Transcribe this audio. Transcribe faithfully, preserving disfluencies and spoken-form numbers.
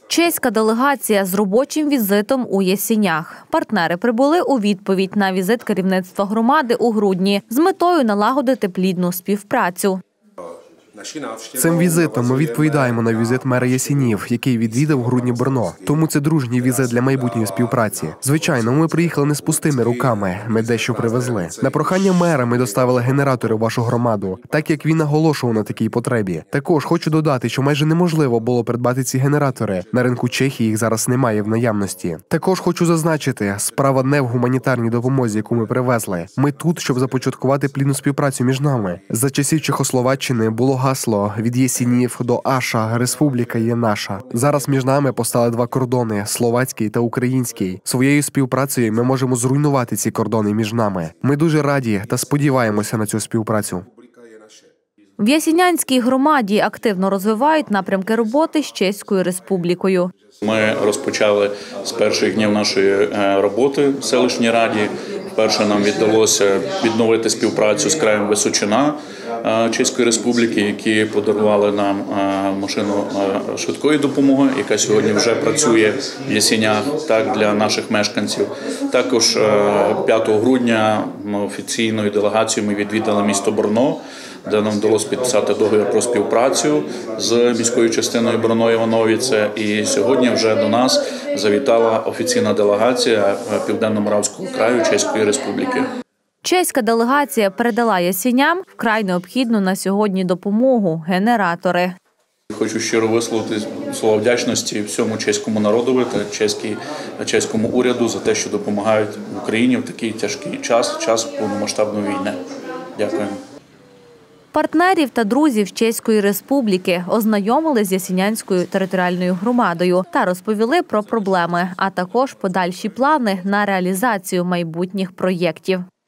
Чеська делегація з робочим візитом у Ясінях. Партнери прибули у відповідь на візит керівництва громади у грудні з метою налагодити плідну співпрацю. Цим візитом ми відповідаємо на візит мера Ясінів, який відвідав у грудні Брно. Тому це дружній візит для майбутньої співпраці. Звичайно, ми приїхали не з пустими руками, ми дещо привезли. На прохання мера ми доставили генератори в вашу громаду, так як він наголошував на такій потребі. Також хочу додати, що майже неможливо було придбати ці генератори. На ринку Чехії їх зараз немає в наявності. Також хочу зазначити, справа не в гуманітарній допомозі, яку ми привезли. Ми тут, щоб започаткувати плідну співпрацю між нами. За часів Чехословаччини було гасло «Від Ясінів до Аша, республіка є наша». Зараз між нами постали два кордони – словацький та український. Своєю співпрацею ми можемо зруйнувати ці кордони між нами. Ми дуже раді та сподіваємося на цю співпрацю. В Ясінянській громаді активно розвивають напрямки роботи з Чеською Республікою. Ми розпочали з перших днів нашої роботи в селищній раді. Вперше нам вдалося відновити співпрацю з краєм Височина Чеської Республіки, які подарували нам машину швидкої допомоги, яка сьогодні вже працює в Ясінях так, для наших мешканців. Також п'ятого грудня офіційною делегацією ми відвідали місто Брно, де нам вдалося підписати договір про співпрацю з міською частиною Брно-Івановіце. І сьогодні вже до нас завітала офіційна делегація Південно-Моравського краю Чеської Республіки. Чеська делегація передала ясіням вкрай необхідну на сьогодні допомогу – генератори. Хочу щиро висловити слова вдячності всьому чеському народу та чеському уряду за те, що допомагають Україні в такий тяжкий час, час повномасштабної війни. Дякую. Партнерів та друзів Чеської Республіки ознайомили з Ясінянською територіальною громадою та розповіли про проблеми, а також подальші плани на реалізацію майбутніх проєктів.